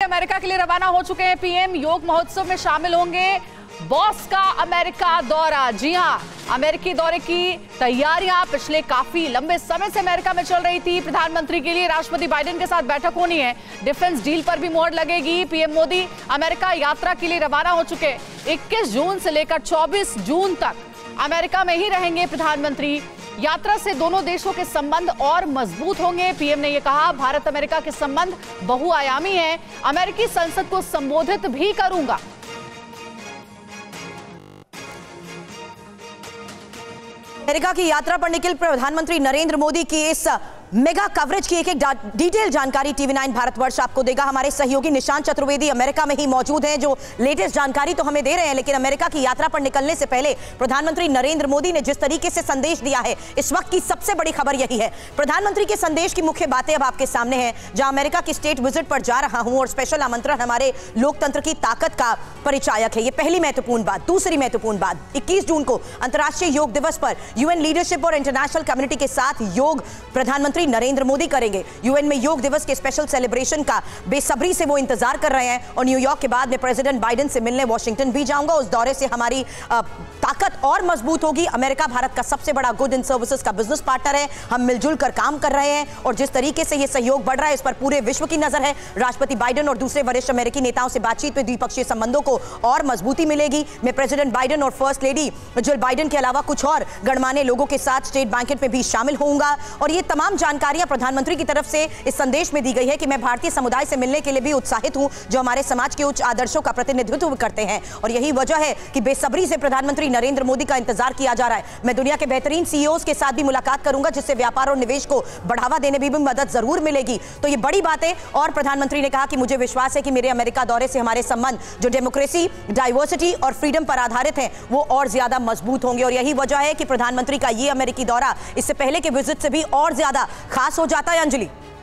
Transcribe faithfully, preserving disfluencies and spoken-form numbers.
America के लिए रवाना हो चुके हैं पीएम। योग महोत्सव में शामिल होंगे। बॉस का अमेरिका दौरा। जी हां, अमेरिकी दौरे की तैयारियां पिछले काफी लंबे समय से अमेरिका में चल रही थी। प्रधानमंत्री के लिए राष्ट्रपति बाइडेन के साथ बैठक होनी है। डिफेंस डील पर भी मोहर लगेगी। पीएम मोदी अमेरिका यात्रा के लिए रवाना हो चुके। इक्कीस जून से लेकर चौबीस जून तक अमेरिका में ही रहेंगे प्रधानमंत्री। यात्रा से दोनों देशों के संबंध और मजबूत होंगे। पीएम ने यह कहा, भारत अमेरिका के संबंध बहुआयामी हैं। अमेरिकी संसद को संबोधित भी करूंगा। अमेरिका की यात्रा पर निकल प्रधानमंत्री नरेंद्र मोदी की इस मेगा कवरेज की एक एक डिटेल जानकारी टीवी नाइन भारतवर्ष आपको देगा। हमारे सहयोगी निशांत चतुर्वेदी अमेरिका में ही मौजूद हैं, जो लेटेस्ट जानकारी तो हमें दे रहे हैं। लेकिन अमेरिका की यात्रा पर निकलने से पहले प्रधानमंत्री नरेंद्र मोदी ने जिस तरीके से संदेश दिया है, इस वक्त की सबसे बड़ी खबर यही है। प्रधानमंत्री के संदेश की मुख्य बातें अब आपके सामने हैं। जहां अमेरिका की स्टेट विजिट पर जा रहा हूं और स्पेशल आमंत्रण हमारे लोकतंत्र की ताकत का परिचायक है, ये पहली महत्वपूर्ण बात। दूसरी महत्वपूर्ण बात, इक्कीस जून को अंतर्राष्ट्रीय योग दिवस पर यूएन लीडरशिप और इंटरनेशनल कम्युनिटी के साथ योग प्रधानमंत्री नरेंद्र मोदी करेंगे। यूएन में योग दिवस के स्पेशल सेलिब्रेशन का बेसब्री से वो इंतजार कर रहे हैं। और न्यूयॉर्क के बाद मैं प्रेसिडेंट बाइडेन से मिलने वॉशिंगटन भी जाऊंगा। उस दौरे से हमारी ताकत और मजबूत होगी। अमेरिका भारत का सबसे बड़ा गुड इन सर्विसेज का बिजनेस पार्टनर है। हम मिलजुल कर काम कर रहे हैं और जिस तरीके से ये सहयोग बढ़ रहा है, इस पर पूरे विश्व की नजर है। राष्ट्रपति बाइडेन और दूसरे वरिष्ठ अमेरिकी नेताओं से बातचीत में द्विपक्षीय संबंधों को और मजबूती मिलेगी। मैं प्रेसिडेंट बाइडेन और फर्स्ट लेडी जिल बाइडेन के अलावा कुछ और गणमान्य लोगों के साथ स्टेट बैंकेट में भी शामिल होऊंगा। और ये तमाम जानकारियां प्रधानमंत्री की तरफ से इस संदेश में दी गई है कि मैं भारतीय समुदाय से मिलने के लिए भी उत्साहित हूं, जो हमारे समाज के उच्च आदर्शों का प्रतिनिधित्व करते हैं। और यही वजह है कि बेसब्री से प्रधानमंत्री नरेंद्र मोदी का इंतजार किया जा रहा है। मैं दुनिया के बेहतरीन सीईओज के साथ भी मुलाकात करूंगा, जिससे व्यापार और निवेश को बढ़ावा देने में भी मदद जरूर मिलेगी। तो ये बड़ी बात है। और प्रधानमंत्री ने कहा कि मुझे विश्वास है कि मेरे अमेरिका दौरे से हमारे संबंध जो डेमोक्रेसी, डाइवर्सिटी और फ्रीडम पर आधारित हैं, वो और ज्यादा मजबूत होंगे। और यही वजह है कि प्रधानमंत्री का ये अमेरिकी दौरा इससे पहले के विजिट से भी और ज्यादा खास हो जाता है। अंजलि।